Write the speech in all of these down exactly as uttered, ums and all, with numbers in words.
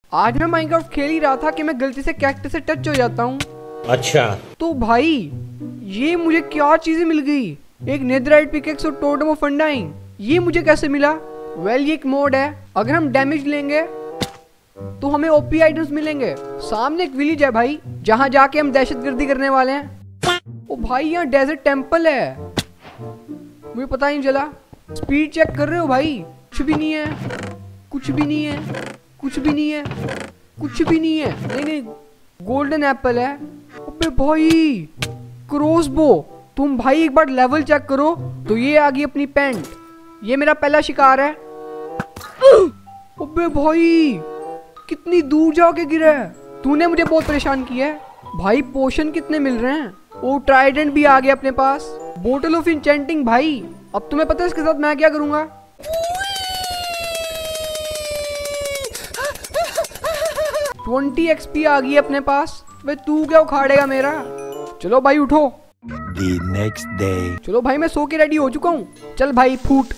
आज मैं माइनक्राफ्ट खेल ही रहा था कि मैं गलती से कैक्टस से टच हो जाता हूँ। अच्छा तो भाई ये मुझे क्या चीजें मिल गई, एक नेदराइट पिकेक्स और टोटम ऑफ अंडाइन। ये मुझे कैसे मिला? वेल ये एक मोड है, अगर हम डैमेज लेंगे तो हमें ओपी आइटम्स मिलेंगे। सामने एक विलेज है भाई, जहाँ जाके हम दहशतगर्दी करने वाले हैं। ओ भाई यहाँ डेजर्ट टेम्पल है, मुझे पता ही नहीं चला। स्पीड चेक कर रहे हो भाई? कुछ भी नहीं है, कुछ भी नहीं है, कुछ भी नहीं है, कुछ भी नहीं है। नहीं नहीं गोल्डन एप्पल है। अबे भाई क्रॉसबो, तुम भाई एक बार लेवल चेक करो। तो ये आ गई अपनी पेंट, ये मेरा पहला शिकार है। अबे भाई कितनी दूर जाके गिरा है, तूने मुझे बहुत परेशान किया है भाई। पोशन कितने मिल रहे हैं? ओ ट्राइडेंट भी आ गया अपने पास, बोटल ऑफ इंचेंटिंग। भाई अब तुम्हें पता है इसके साथ मैं क्या करूंगा? ट्वेंटी एक्सपी आ गई अपने पास। वे तू क्या उखाड़ेगा मेरा? चलो भाई उठो। The next day. चलो भाई मैं सो के रेडी हो चुका हूँ। चल भाई फूट।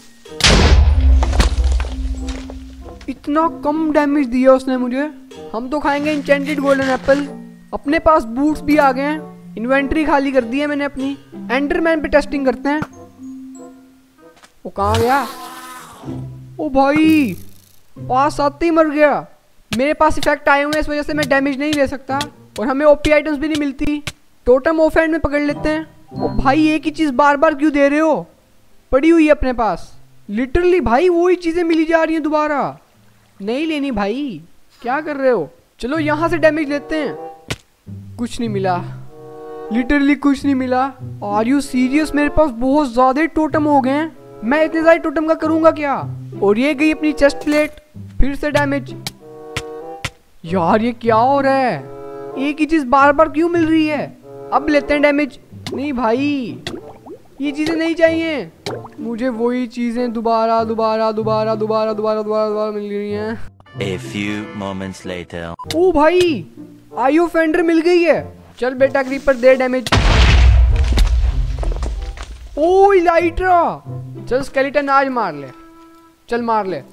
इतना कम डैमेज दिया उसने मुझे। हम तो खाएंगे इंचेंटेड गोल्डन एप्पल। अपने पास बूट्स भी आ गए हैं, इन्वेंटरी खाली कर दी है मैंने अपनी। एंडरमैन पे टेस्टिंग करते हैं। वो कहाँ गया? ओ भाई पास आते ही मर गया। मेरे पास इफेक्ट आए हुए हैं, इस वजह से मैं डैमेज नहीं ले सकता और हमें ओपी आइटम्स भी नहीं मिलती। टोटम ऑफ एंड में पकड़ लेते हैं। ओ भाई एक ही चीज बार बार क्यों दे रहे हो? पड़ी हुई है अपने पास। लिटरली भाई वही चीजें मिली जा रही हैं दोबारा। नहीं लेनी भाई, क्या कर रहे हो? चलो यहाँ से डैमेज लेते हैं। कुछ नहीं मिला, लिटरली कुछ नहीं मिला। Are you serious? मेरे पास बहुत ज्यादा टोटम हो गए हैं, मैं इतने सारे टोटम का करूंगा क्या? और ये गई अपनी चेस्ट प्लेट, फिर से डैमेज। यार ये क्या हो रहा है? एक ही चीज बार बार क्यों मिल रही है? अब लेते हैं डैमेज। नहीं भाई ये चीजें नहीं चाहिए मुझे, वही चीजें दोबारा दोबारा दोबारा दोबारा दोबारा दोबारा दोबारा मिल रही हैं। A few moments later. ओ भाई आईओ फेंडर मिल गई है। चल बेटा क्रीपर दे डैमेज। ओ इलाइट्रा, चल स्केलेटन आज मार ले, चल मार ले।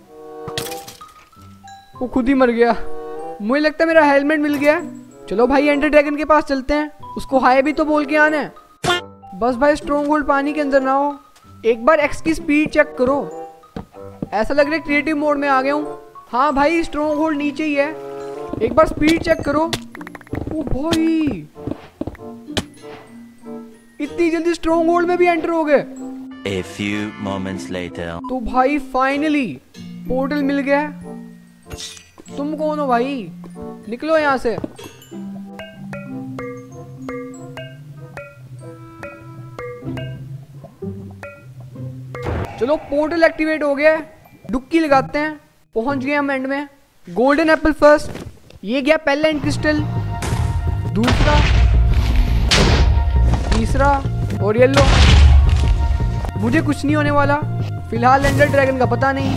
वो खुद ही मर गया। मुझे लगता है मेरा हेलमेट मिल गया। चलो भाई एंडर ड्रैगन के पास चलते हैं, उसको हाय भी तो बोल के आना है। बस भाई स्ट्रॉन्ग होल्ड पानी के अंदर ना हो। एक बार एक्स की स्पीड चेक करो, ऐसा लग रहा है क्रिएटिव मोड में आ गया हूँ। हाँ भाई स्ट्रॉन्ग होल्ड नीचे ही है, एक बार स्पीड चेक करो। ओ भाई इतनी जल्दी स्ट्रॉन्ग होल्ड में भी एंटर हो गए। A few moments later. तो भाई फाइनली पोर्टल मिल गया। तुम कौन हो भाई? निकलो यहाँ से। चलो पोर्टल एक्टिवेट हो गया है, डुबकी लगाते हैं। पहुंच गए हम एंड में। गोल्डन एप्पल फर्स्ट, ये गया पहला एंड क्रिस्टल, दूसरा, तीसरा और येलो। मुझे कुछ नहीं होने वाला फिलहाल, एंडर ड्रैगन का पता नहीं।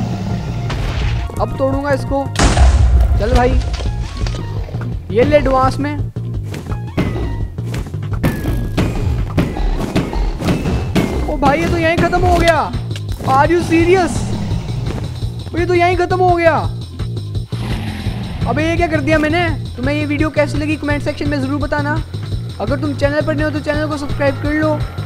अब तोड़ूंगा इसको। चल भाई ये ले एडवांस में। ओ भाई ये तो यहीं खत्म हो गया। Are you serious? ये तो यहीं खत्म हो गया। अबे ये क्या कर दिया मैंने? तुम्हें ये वीडियो कैसी लगी कमेंट सेक्शन में जरूर बताना। अगर तुम चैनल पर नए हो तो चैनल को सब्सक्राइब कर लो।